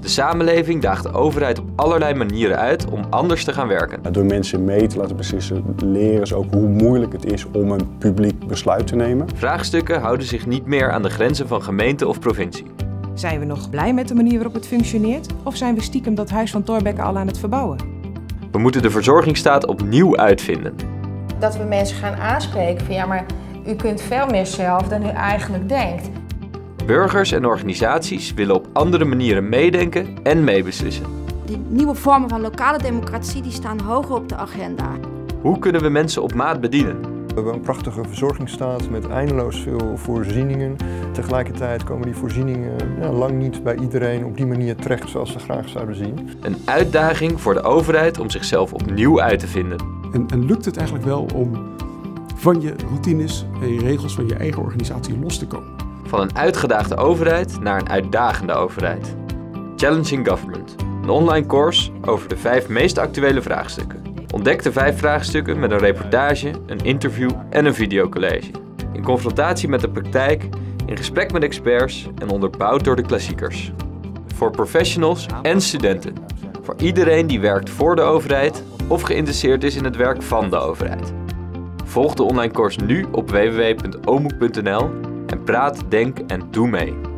De samenleving daagt de overheid op allerlei manieren uit om anders te gaan werken. Door mensen mee te laten beslissen leren ze ook hoe moeilijk het is om een publiek besluit te nemen. Vraagstukken houden zich niet meer aan de grenzen van gemeente of provincie. Zijn we nog blij met de manier waarop het functioneert? Of zijn we stiekem dat huis van Thorbecke al aan het verbouwen? We moeten de verzorgingsstaat opnieuw uitvinden. Dat we mensen gaan aanspreken van ja, maar u kunt veel meer zelf dan u eigenlijk denkt. Burgers en organisaties willen op andere manieren meedenken en meebeslissen. Die nieuwe vormen van lokale democratie die staan hoger op de agenda. Hoe kunnen we mensen op maat bedienen? We hebben een prachtige verzorgingsstaat met eindeloos veel voorzieningen. Tegelijkertijd komen die voorzieningen lang niet bij iedereen op die manier terecht zoals ze graag zouden zien. Een uitdaging voor de overheid om zichzelf opnieuw uit te vinden. En lukt het eigenlijk wel om van je routines en je regels van je eigen organisatie los te komen? Van een uitgedaagde overheid naar een uitdagende overheid. Challenging Government. Een online course over de 5 meest actuele vraagstukken. Ontdek de 5 vraagstukken met een reportage, een interview en een videocollege. In confrontatie met de praktijk, in gesprek met experts en onderbouwd door de klassiekers. Voor professionals en studenten. Voor iedereen die werkt voor de overheid of geïnteresseerd is in het werk van de overheid. Volg de online course nu op www.omoek.nl en praat, denk en doe mee.